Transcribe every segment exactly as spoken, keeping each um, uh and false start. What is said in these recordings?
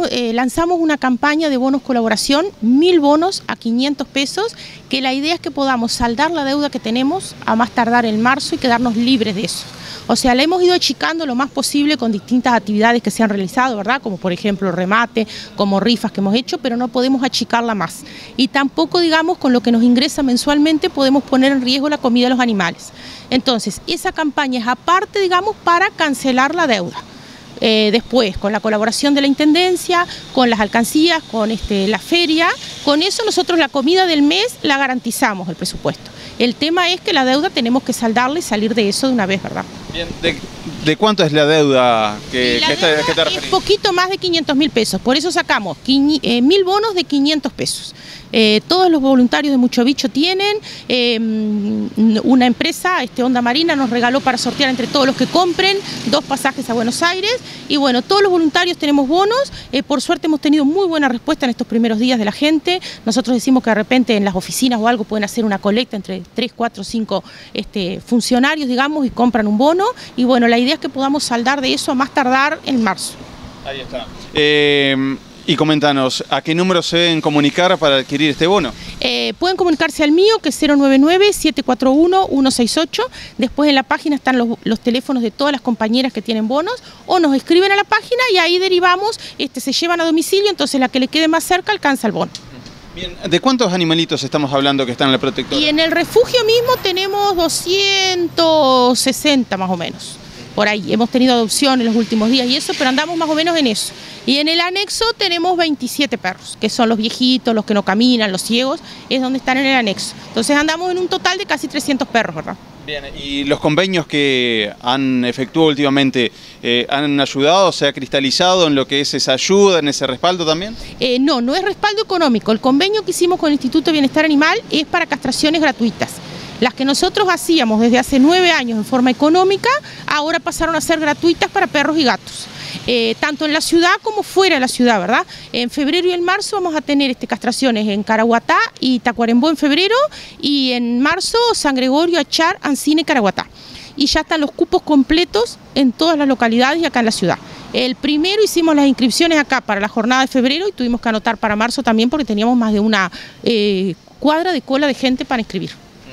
eh, lanzamos una campaña de bonos colaboración, mil bonos a quinientos pesos, que la idea es que podamos saldar la deuda que tenemos a más tardar en marzo y quedarnos libres de eso. O sea, la hemos ido achicando lo más posible con distintas actividades que se han realizado, ¿verdad? Como por ejemplo remate, como rifas que hemos hecho, pero no podemos achicarla más. Y tampoco, digamos, con lo que nos ingresa mensualmente podemos poner en riesgo la comida de los animales. Entonces, esa campaña es aparte, digamos, para cancelar la deuda. Eh, después, con la colaboración de la Intendencia, con las alcancías, con este, la feria, con eso nosotros la comida del mes la garantizamos, el presupuesto. El tema es que la deuda tenemos que saldarla y salir de eso de una vez, ¿verdad? Bien, ¿de, de cuánto es la deuda que, la que, deuda está, que te referís? Es poquito más de quinientos mil pesos, por eso sacamos eh, mil bonos de quinientos pesos. Eh, todos los voluntarios de Mucho Bicho tienen, eh, una empresa, este, Onda Marina, nos regaló para sortear entre todos los que compren dos pasajes a Buenos Aires y bueno, todos los voluntarios tenemos bonos, eh, por suerte hemos tenido muy buena respuesta en estos primeros días de la gente. Nosotros decimos que de repente en las oficinas o algo pueden hacer una colecta entre tres, cuatro, cinco este, funcionarios, digamos, y compran un bono y bueno, la idea es que podamos saldar de eso a más tardar en marzo. Ahí está. Eh... Y coméntanos, ¿a qué número se deben comunicar para adquirir este bono? Eh, pueden comunicarse al mío, que es cero nueve nueve, siete cuatro uno, uno seis ocho. Después en la página están los, los teléfonos de todas las compañeras que tienen bonos. O nos escriben a la página y ahí derivamos, este, se llevan a domicilio, entonces la que le quede más cerca alcanza el bono. Bien, ¿de cuántos animalitos estamos hablando que están en la protectora? Y en el refugio mismo tenemos doscientos sesenta más o menos. Por ahí, hemos tenido adopción en los últimos días y eso, pero andamos más o menos en eso. Y en el anexo tenemos veintisiete perros, que son los viejitos, los que no caminan, los ciegos, es donde están en el anexo. Entonces andamos en un total de casi trescientos perros, ¿verdad? Bien, ¿y los convenios que han efectuado últimamente eh, han ayudado, se ha cristalizado en lo que es esa ayuda, en ese respaldo también? Eh, no, no es respaldo económico. El convenio que hicimos con el Instituto de Bienestar Animal es para castraciones gratuitas. Las que nosotros hacíamos desde hace nueve años en forma económica, ahora pasaron a ser gratuitas para perros y gatos. Eh, tanto en la ciudad como fuera de la ciudad, ¿verdad? En febrero y en marzo vamos a tener este, castraciones en Caraguatá y Tacuarembó en febrero, y en marzo San Gregorio, Achar, Ancina y Caraguatá. Y ya están los cupos completos en todas las localidades y acá en la ciudad. El primero hicimos las inscripciones acá para la jornada de febrero y tuvimos que anotar para marzo también porque teníamos más de una eh, cuadra de cola de gente para inscribir.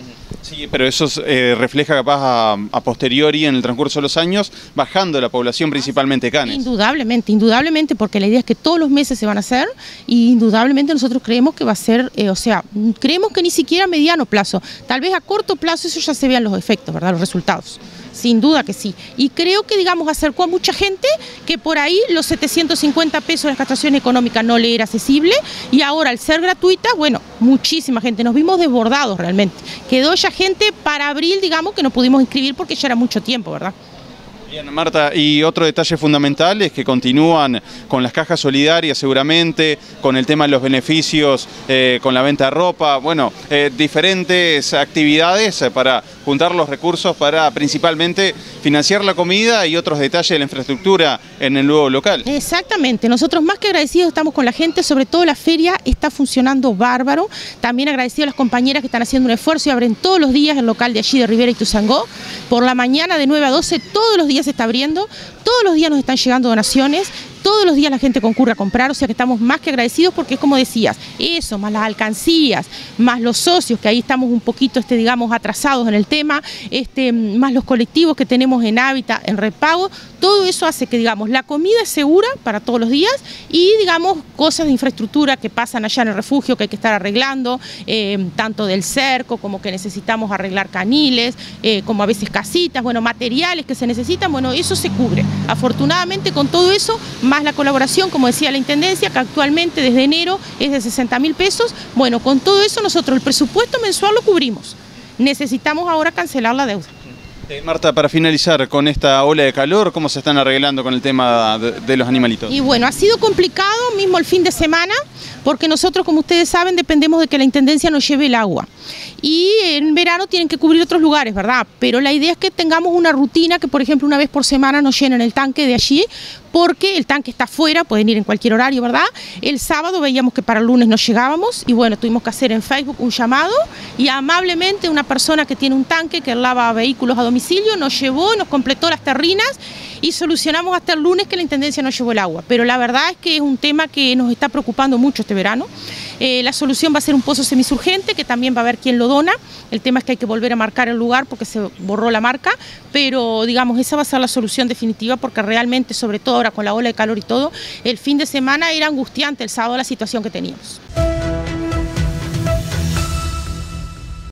Sí, pero eso eh, refleja capaz a, a posteriori en el transcurso de los años, bajando la población principalmente canes. Indudablemente, indudablemente, porque la idea es que todos los meses se van a hacer y indudablemente nosotros creemos que va a ser, eh, o sea, creemos que ni siquiera a mediano plazo, tal vez a corto plazo eso ya se vean los efectos, ¿verdad? Los resultados. Sin duda que sí. Y creo que, digamos, acercó a mucha gente que por ahí los setecientos cincuenta pesos de la castración económica no le era accesible y ahora al ser gratuita, bueno, muchísima gente. Nos vimos desbordados realmente. Quedó ya gente para abril, digamos, que no pudimos inscribir porque ya era mucho tiempo, ¿verdad? Bien, Marta, y otro detalle fundamental es que continúan con las cajas solidarias seguramente, con el tema de los beneficios, eh, con la venta de ropa, bueno, eh, diferentes actividades para juntar los recursos para principalmente financiar la comida y otros detalles de la infraestructura en el nuevo local. Exactamente, nosotros más que agradecidos estamos con la gente, sobre todo la feria está funcionando bárbaro, también agradecidos a las compañeras que están haciendo un esfuerzo y abren todos los días el local de allí de Rivera y Tuzangó, por la mañana de nueve a doce todos los días se está abriendo, todos los días nos están llegando donaciones, todos los días la gente concurre a comprar, o sea que estamos más que agradecidos porque es como decías, eso, más las alcancías, más los socios, que ahí estamos un poquito, este, digamos, atrasados en el tema, este, más los colectivos que tenemos en Hábitat, en Repago, todo eso hace que, digamos, la comida es segura para todos los días y, digamos, cosas de infraestructura que pasan allá en el refugio que hay que estar arreglando, eh, tanto del cerco como que necesitamos arreglar caniles, eh, como a veces casitas, bueno, materiales que se necesitan, bueno, eso se cubre. Afortunadamente con todo eso, más la colaboración, como decía la Intendencia, que actualmente desde enero es de sesenta mil pesos, bueno, con todo eso nosotros el presupuesto mensual lo cubrimos. Necesitamos ahora cancelar la deuda. Eh, Marta, para finalizar con esta ola de calor, ¿cómo se están arreglando con el tema de, de los animalitos? Y bueno, ha sido complicado mismo el fin de semana, porque nosotros, como ustedes saben, dependemos de que la Intendencia nos lleve el agua. Y en verano tienen que cubrir otros lugares, ¿verdad? Pero la idea es que tengamos una rutina que, por ejemplo, una vez por semana nos llenen el tanque de allí, porque el tanque está afuera, pueden ir en cualquier horario, ¿verdad? El sábado veíamos que para el lunes no llegábamos y bueno, tuvimos que hacer en Facebook un llamado y amablemente una persona que tiene un tanque que lava vehículos a domicilio nos llevó, nos completó las terrinas y solucionamos hasta el lunes que la Intendencia nos llevó el agua. Pero la verdad es que es un tema que nos está preocupando mucho este verano. Eh, la solución va a ser un pozo semisurgente, que también va a haber quien lo dona. El tema es que hay que volver a marcar el lugar porque se borró la marca, pero digamos, esa va a ser la solución definitiva porque realmente, sobre todo ahora con la ola de calor y todo, el fin de semana era angustiante el sábado la situación que teníamos.